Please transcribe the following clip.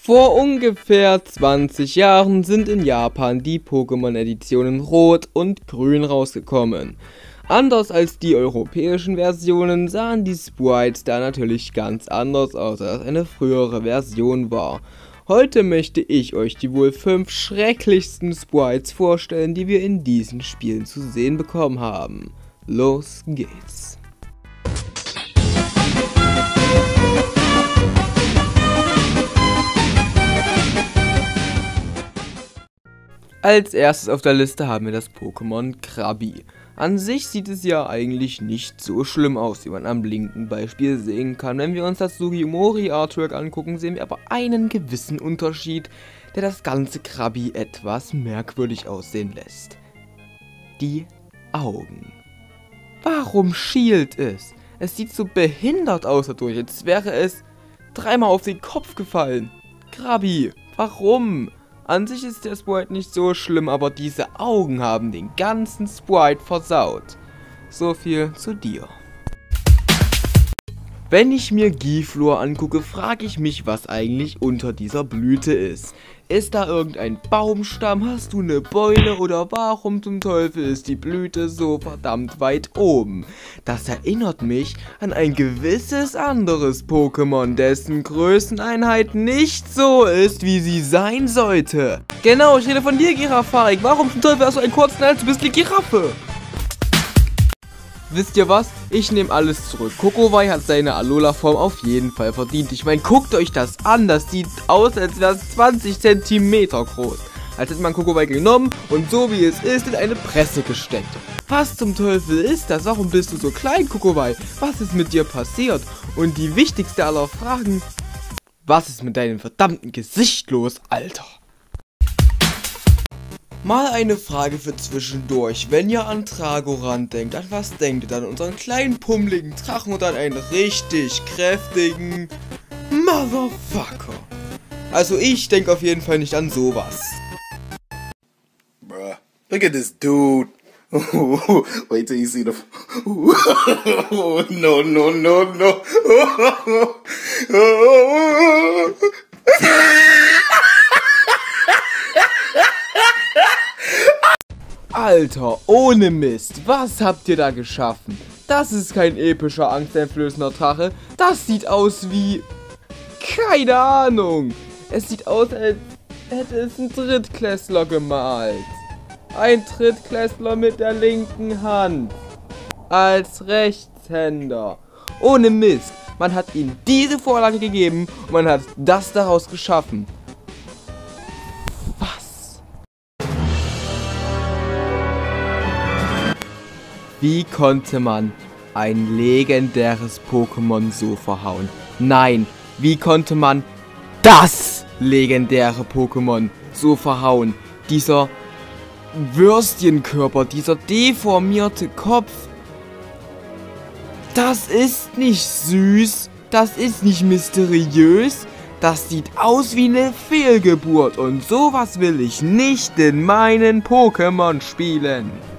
Vor ungefähr 20 Jahren sind in Japan die Pokémon-Editionen Rot und Grün rausgekommen. Anders als die europäischen Versionen sahen die Sprites da natürlich ganz anders aus, als eine frühere Version war. Heute möchte ich euch die wohl 5 schrecklichsten Sprites vorstellen, die wir in diesen Spielen zu sehen bekommen haben. Los geht's! Als erstes auf der Liste haben wir das Pokémon Krabi. An sich sieht es ja eigentlich nicht so schlimm aus, wie man am linken Beispiel sehen kann. Wenn wir uns das Sugimori Artwork angucken, sehen wir aber einen gewissen Unterschied, der das ganze Krabi etwas merkwürdig aussehen lässt. Die Augen. Warum schielt es? Es sieht so behindert aus dadurch, als wäre es dreimal auf den Kopf gefallen. Krabi, warum? An sich ist der Sprite nicht so schlimm, aber diese Augen haben den ganzen Sprite versaut. So viel zu dir. Wenn ich mir Giflor angucke, frage ich mich, was eigentlich unter dieser Blüte ist. Ist da irgendein Baumstamm? Hast du eine Beule? Oder warum zum Teufel ist die Blüte so verdammt weit oben? Das erinnert mich an ein gewisses anderes Pokémon, dessen Größeneinheit nicht so ist, wie sie sein sollte. Genau, ich rede von dir, Girafarik. Warum zum Teufel hast du einen kurzen Hals? Du bist die Giraffe. Wisst ihr was? Ich nehme alles zurück. Kokowai hat seine Alola-Form auf jeden Fall verdient. Ich meine, guckt euch das an. Das sieht aus, als wäre es 20 cm groß. Als hätte man Kokowai genommen und so wie es ist in eine Presse gesteckt. Was zum Teufel ist das? Warum bist du so klein, Kokowai? Was ist mit dir passiert? Und die wichtigste aller Fragen: Was ist mit deinem verdammten Gesicht los, Alter? Mal eine Frage für zwischendurch. Wenn ihr an Tragorant denkt, an was denkt ihr dann? Unseren kleinen pummeligen Drachen oder an einen richtig kräftigen Motherfucker? Also ich denke auf jeden Fall nicht an sowas. Bruh, look at this dude. Wait till you see the... No, no, no, no. Alter, ohne Mist, was habt ihr da geschaffen? Das ist kein epischer, angsteinflößender Drache. Das sieht aus wie... keine Ahnung. Es sieht aus, als hätte es ein Drittklässler gemalt. Ein Drittklässler mit der linken Hand. Als Rechtshänder. Ohne Mist. Man hat ihm diese Vorlage gegeben und man hat das daraus geschaffen. Wie konnte man ein legendäres Pokémon so verhauen? Nein, wie konnte man das legendäre Pokémon so verhauen? Dieser Würstchenkörper, dieser deformierte Kopf. Das ist nicht süß, das ist nicht mysteriös, das sieht aus wie eine Fehlgeburt und sowas will ich nicht in meinen Pokémon spielen.